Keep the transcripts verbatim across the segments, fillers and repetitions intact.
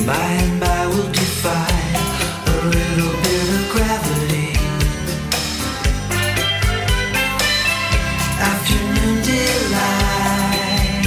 By and by we'll defy a little bit of gravity. Afternoon delight,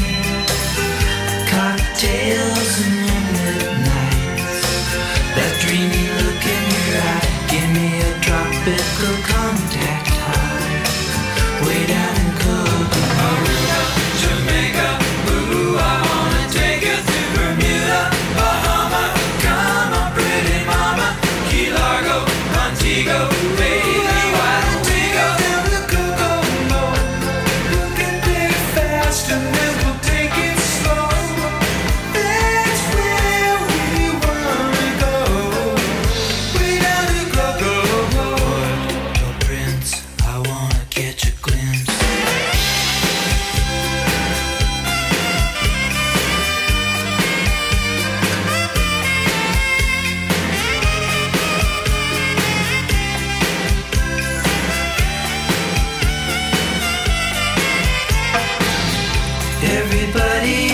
cocktails and moonlit nights. That dreamy look in your eye, give me a tropical contact high. Way down in Kokomo, Aruba, Jamaica, ooh, I wanna take you to Bermuda, Bahama. Come on, pretty mama, Key Largo, Montego, baby, why don't we go down to Kokomo? We can take it fast and then we'll take it slow. That's where we wanna go. Way down to Kokomo. Port au Prince, I wanna catch a glimpse. Everybody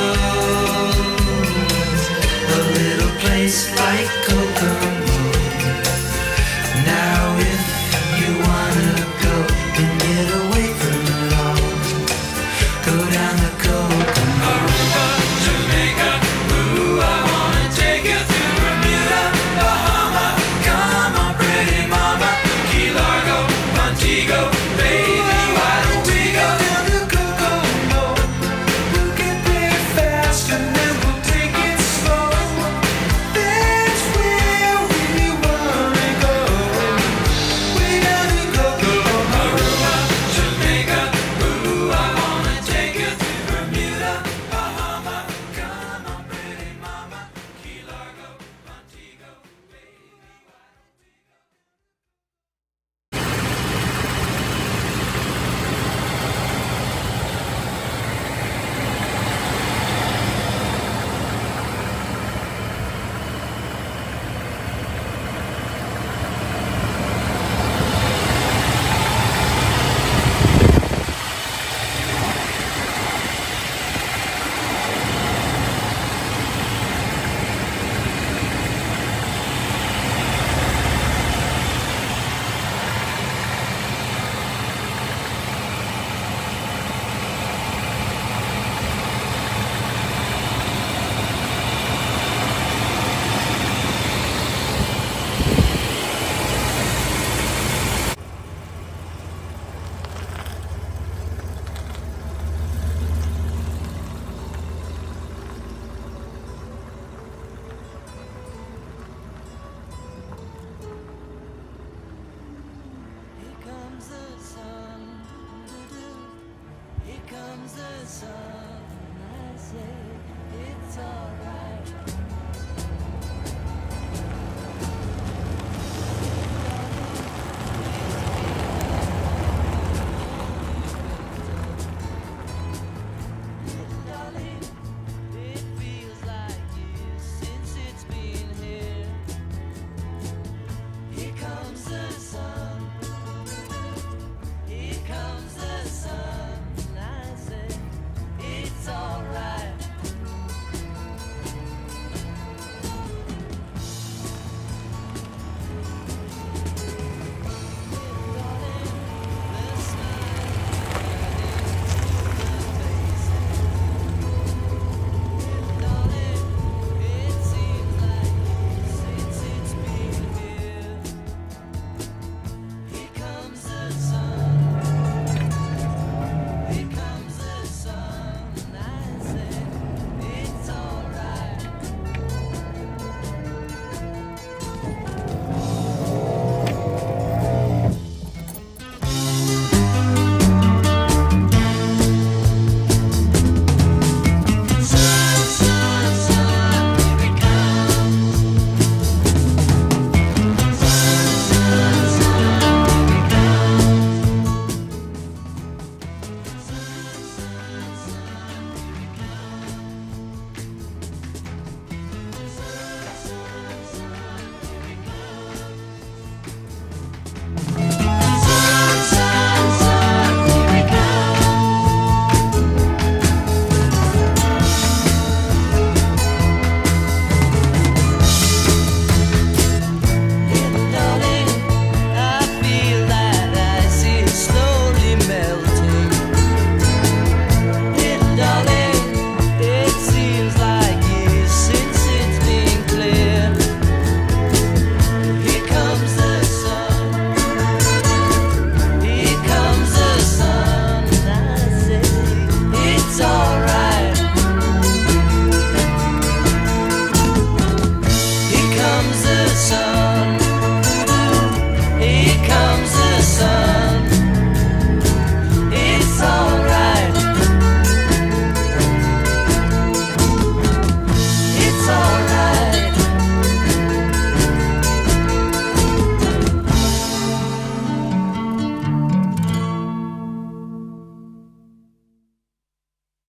knows a little place like Kokomo. Now if you wanna go and get away from it all, go down to Kokomo. Aruba, Jamaica, ooh, I wanna take you to Bermuda, Bahama. Come on, pretty mama, Key Largo, Montego, baby, why don't we go down to Kokomo? We'll get there fast and then we'll take it slow. That's where we wanna go. Way down to Kokomo. Aruba, Jamaica, ooh, I wanna take you to Bermuda, Bahama. Come on, pretty mama, Key Largo, Montego, baby, why don't we go? Here comes the sun, here comes the sun.